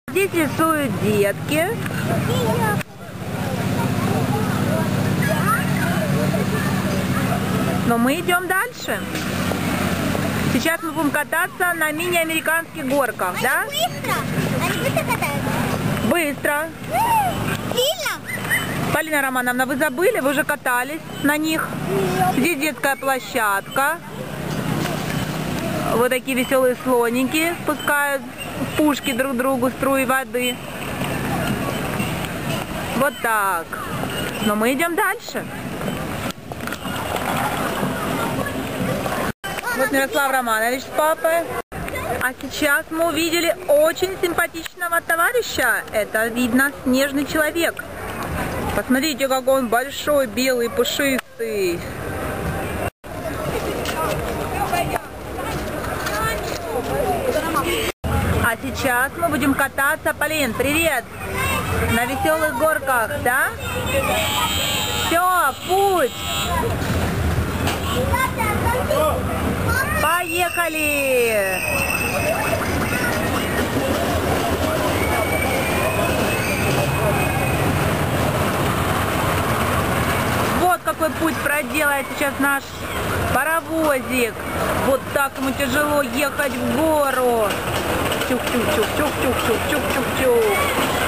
Здесь рисуют детки. Но мы идем дальше. Сейчас мы будем кататься на мини-американских горках, да? Быстро? Они быстро катаются? Быстро. Сильно? Полина Романовна, вы забыли? Вы уже катались на них. Здесь детская площадка. Вот такие веселые слоники спускают в пушки друг другу струи воды. Вот так. Но мы идем дальше. Вот Мирослав Романович с папой. А сейчас мы увидели очень симпатичного товарища. Это, видно, снежный человек. Посмотрите, какой он большой, белый, пушистый. А сейчас мы будем кататься. Полин, привет! На веселых горках, да? Все, путь! Поехали! Вот какой путь проделает сейчас наш паровозик. Вот так ему тяжело ехать в гору. Чух-чух-чух-чух-чух-чух-чух-чух-чух.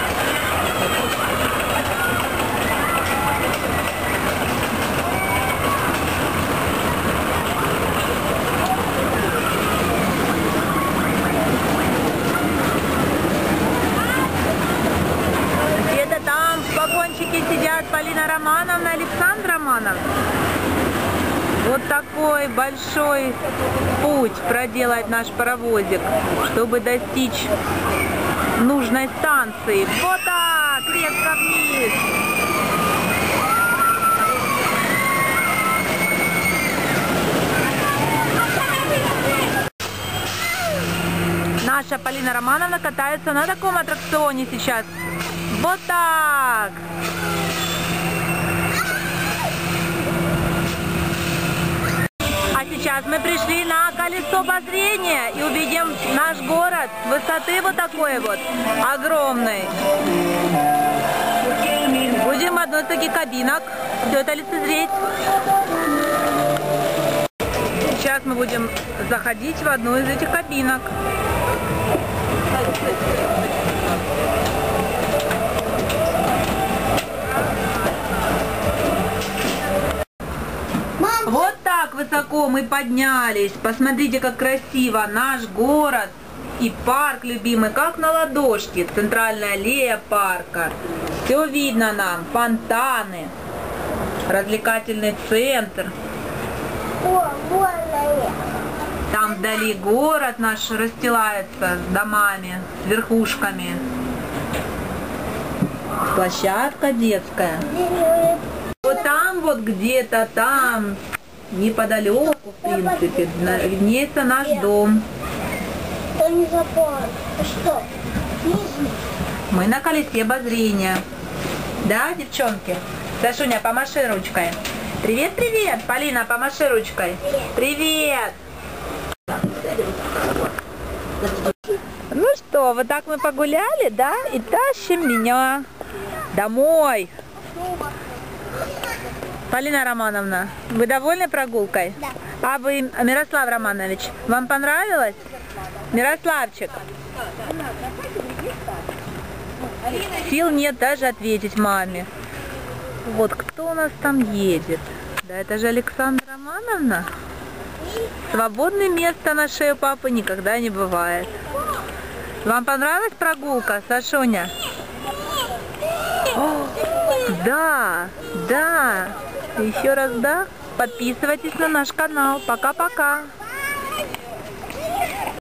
Где-то там в вагончике сидят Полина Романовна, Александр Романов. Вот такой большой путь проделает наш паровозик, чтобы достичь нужной станции. Вот так, резко вниз. Наша Полина Романовна катается на таком аттракционе сейчас. Вот так. А сейчас мы пришли на колесо обозрения и увидим наш город с высоты вот такой вот огромной. Будем в одной из таких кабинок все это лицезреть. Сейчас мы будем заходить в одну из этих кабинок. Вот так высоко мы поднялись. Посмотрите, как красиво наш город и парк любимый, как на ладошке. Центральная аллея парка. Все видно нам. Фонтаны, развлекательный центр. Там вдали город наш расстилается с домами, с верхушками. Площадка детская. Вот там вот где-то там, неподалеку, в принципе, виднеется наш дом. Что? Мы на колесе обозрения. Да, девчонки? Сашуня, помаши ручкой. Привет, привет. Полина, помаши ручкой. Привет. Ну что, вот так мы погуляли, да? И тащим меня домой. Полина Романовна, вы довольны прогулкой? Да. А вы, Мирослав Романович, вам понравилось? Мирославчик. Сил нет даже ответить маме. Вот кто у нас там едет? Да это же Александра Романовна. Свободное место на шее папы никогда не бывает. Вам понравилась прогулка, Сашуня? О, да, да. Еще раз да. Подписывайтесь на наш канал. Пока-пока.